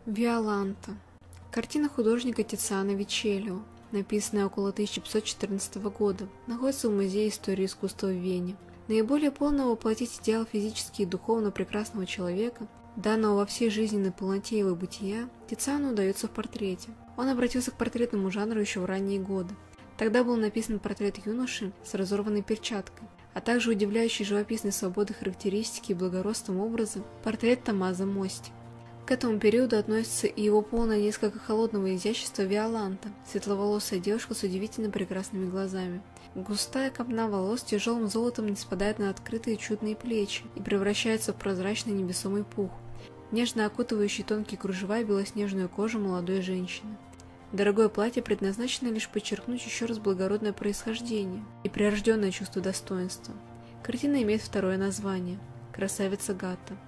Виоланта. Картина художника Тициана Вичеллио, написанная около 1514 года, находится в Музее истории искусства в Вене. Наиболее полно воплотить идеал физически и духовно прекрасного человека, данного во всей жизненной полноте его бытия, Тициану удается в портрете. Он обратился к портретному жанру еще в ранние годы. Тогда был написан портрет юноши с разорванной перчаткой, а также удивляющий живописной свободой характеристики и благородством образа портрет Томмазо Мости. К этому периоду относится и его полное несколько холодного изящества Виоланта, светловолосая девушка с удивительно прекрасными глазами. Густая копна волос тяжелым золотом не спадает на открытые чудные плечи и превращается в прозрачный невесомый пух, нежно окутывающий тонкие кружева и белоснежную кожу молодой женщины. Дорогое платье предназначено лишь подчеркнуть еще раз благородное происхождение и прирожденное чувство достоинства. Картина имеет второе название – «Красавица Гатта».